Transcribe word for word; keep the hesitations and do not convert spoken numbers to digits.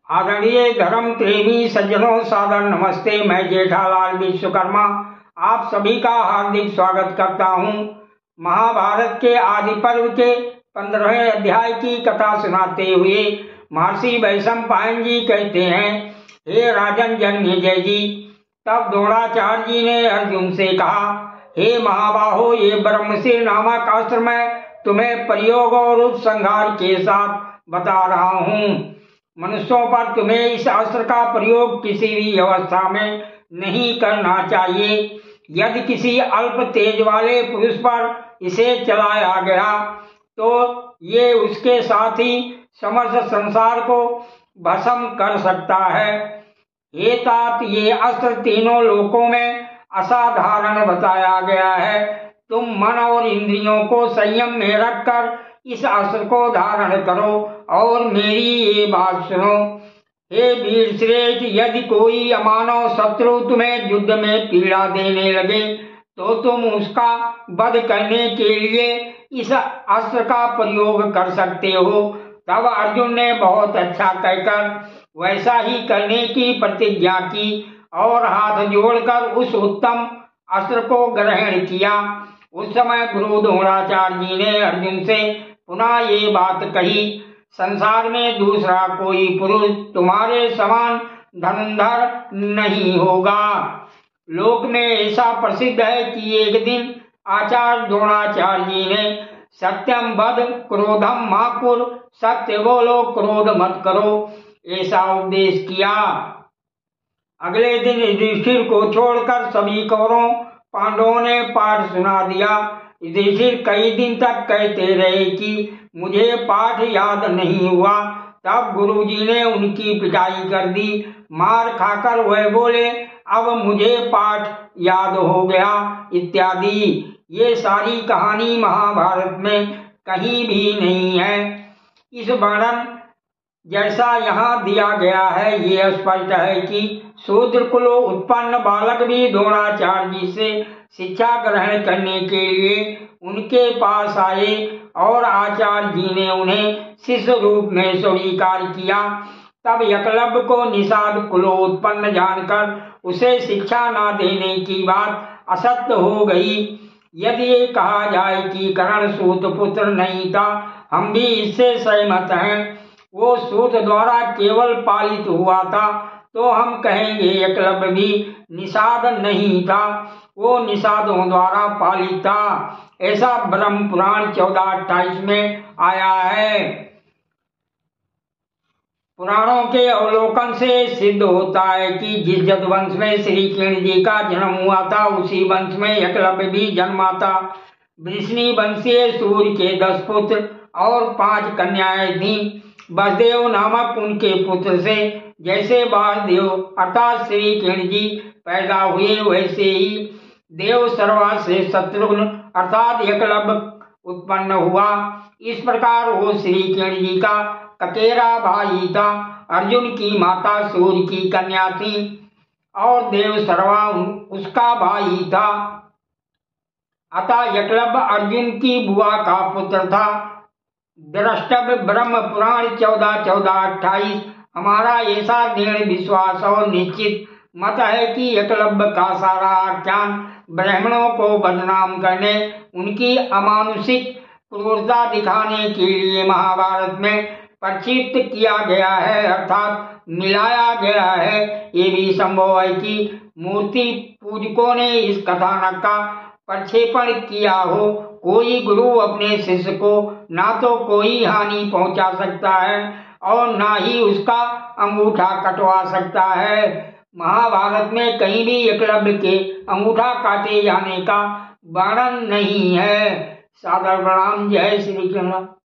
आदरणीय धर्म प्रेमी सज्जनों, सादर नमस्ते। मैं जेठालाल विश्वकर्मा आप सभी का हार्दिक स्वागत करता हूं। महाभारत के आदि पर्व के पंद्रहवें अध्याय की कथा सुनाते हुए महर्षि वैशंपायन जी कहते हैं, हे राजन जन्मेजय जी, तब द्रोणाचार्य जी ने अर्जुन से कहा, हे महाबाहो, ये ब्रह्मशिर नामक अस्त्र मैं तुम्हें प्रयोग और उपसंहार के साथ बता रहा हूँ। मनुष्यों पर तुम्हें इस अस्त्र का प्रयोग किसी भी अवस्था में नहीं करना चाहिए। यदि किसी अल्प तेज वाले पुरुष पर इसे चलाया गया तो ये उसके साथ ही समस्त संसार को भस्म कर सकता है। हे तात, ये अस्त्र तीनों लोकों में असाधारण बताया गया है। तुम मन और इंद्रियों को संयम में रखकर इस अस्त्र को धारण करो और मेरी ये बात सुनो। हे वीर श्रेष्ठ, यदि कोई अमानव शत्रु तुम्हें युद्ध में पीड़ा देने लगे तो तुम उसका वध करने के लिए इस अस्त्र का प्रयोग कर सकते हो। तब अर्जुन ने बहुत अच्छा कहकर वैसा ही करने की प्रतिज्ञा की और हाथ जोड़कर उस उत्तम अस्त्र को ग्रहण किया। उस समय गुरु द्रोणाचार्य जी ने अर्जुन से पुनः ये बात कही, संसार में दूसरा कोई पुरुष तुम्हारे समान धनुर्धर नहीं होगा। लोक में ऐसा प्रसिद्ध है कि एक दिन आचार्य द्रोणाचार्य जी ने सत्यम वद क्रोधम मा कुर, सत्य बोलो क्रोध मत करो, ऐसा उपदेश किया। अगले दिन युधिष्ठिर को छोड़कर सभी कौरवों पांडवों ने पाठ सुना दिया। युधिष्ठिर कई दिन तक कहते रहे कि मुझे पाठ याद नहीं हुआ। तब गुरुजी ने उनकी पिटाई कर दी। मार खाकर वह बोले, अब मुझे पाठ याद हो गया इत्यादि। ये सारी कहानी महाभारत में कहीं भी नहीं है। इस वर्णन जैसा यहाँ दिया गया है, ये स्पष्ट है कि शूद्र कुल उत्पन्न बालक भी द्रोणाचार्य जी से शिक्षा ग्रहण करने के लिए उनके पास आए और आचार्य जी ने उन्हें शिष्य रूप में स्वीकार किया। तब एकलव्य को निषाद कुलो उत्पन्न जानकर उसे शिक्षा न देने की बात असत्य हो गई। यदि ये कहा जाए कि कर्ण सूत पुत्र नहीं था, हम भी इससे सहमत हैं। वो सूत द्वारा केवल पालित हुआ था, तो हम कहेंगे एकलव्य भी निषाद नहीं था, वो निषादों द्वारा पालित था। ऐसा ब्रह्म पुराण चौदह अट्ठाईस में आया है। पुराणों के अवलोकन से सिद्ध होता है कि जिस यदुवंश में श्री कृष्ण जी का जन्म हुआ था, उसी वंश में एकलव्य भी जन्मा था। वृष्णि वंशीय सूर्य के दस पुत्र और पांच कन्याएं थीं। वसुदेव नामक उनके पुत्र से जैसे वासुदेव अर्थात श्री कृष्ण जी पैदा हुए, वैसे ही देव सर्वा से शत्रुघ्न अर्थात एकलव्य उत्पन्न हुआ। इस प्रकार वो श्री कृष्ण जी का ककेरा भाई था। अर्जुन की माता सूर्य की कन्या थी और देव सर्वा उसका भाई था। अतः एकलव्य अर्जुन की बुआ का पुत्र था। द्रष्टव्य ब्रह्म पुराण चौदह चौदह अट्ठाईस हमारा ऐसा दृढ़ विश्वास और निश्चित मत है कि एकलव्य का सारा आख्यान ब्राह्मणों को बदनाम करने, उनकी अमानुषिक क्रूरता दिखाने के लिए महाभारत में प्रक्षिप्त किया गया है, अर्थात मिलाया गया है। ये भी संभव है कि मूर्ति पूजकों ने इस कथानक का प्रक्षेपण किया हो। कोई गुरु अपने शिष्य को ना तो कोई हानि पहुंचा सकता है और ना ही उसका अंगूठा कटवा सकता है। महाभारत में कहीं भी एकलव्य के अंगूठा काटे जाने का वर्णन नहीं है। सादर प्रणाम। जय श्री कृष्ण।